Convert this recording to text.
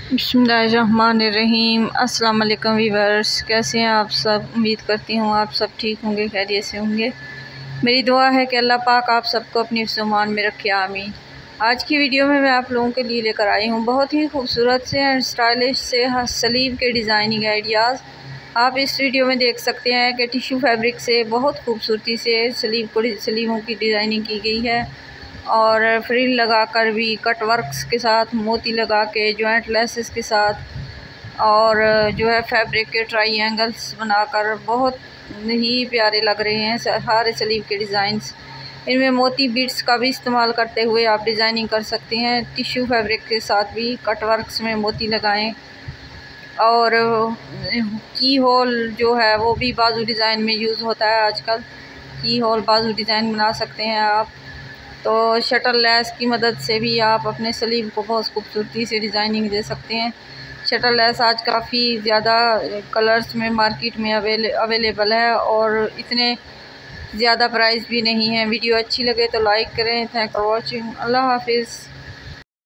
बिस्मिल्लाहिर्रहमानिर्रहीम। अस्सलाम वालेकुम वीवर्स, कैसे हैं आप सब। उम्मीद करती हूँ आप सब ठीक होंगे, खैरियत से होंगे। मेरी दुआ है कि अल्लाह पाक आप सबको अपनी सुमान में रखे, आमीन। आज की वीडियो में मैं आप लोगों के लिए लेकर आई हूँ बहुत ही खूबसूरत से एंड स्टाइलिश से सलीब के डिज़ाइनिंग आइडियाज़। आप इस वीडियो में देख सकते हैं कि टिश्यू फैब्रिक से बहुत खूबसूरती से सलीबों की डिज़ाइनिंग की गई है और फ्रिल लगाकर भी, कट वर्क्स के साथ, मोती लगा के, जॉइंट लेसेस के साथ और जो है फैब्रिक के ट्रायंगल्स बनाकर बहुत ही प्यारे लग रहे हैं सारे सलीब के डिज़ाइंस। इनमें मोती बीड्स का भी इस्तेमाल करते हुए आप डिज़ाइनिंग कर सकते हैं। टिश्यू फैब्रिक के साथ भी कट वर्क्स में मोती लगाएं और की होल जो है वो भी बाजू डिज़ाइन में यूज़ होता है आजकल। की होल बाजू डिज़ाइन बना सकते हैं आप। तो शटल लेस की मदद से भी आप अपने सलीब को बहुत खूबसूरती से डिज़ाइनिंग दे सकते हैं। शटल लेस आज काफ़ी ज़्यादा कलर्स में मार्केट में अवेलेबल है और इतने ज़्यादा प्राइस भी नहीं है। वीडियो अच्छी लगे तो लाइक करें। Thank for watching. अल्लाह हाफिज़।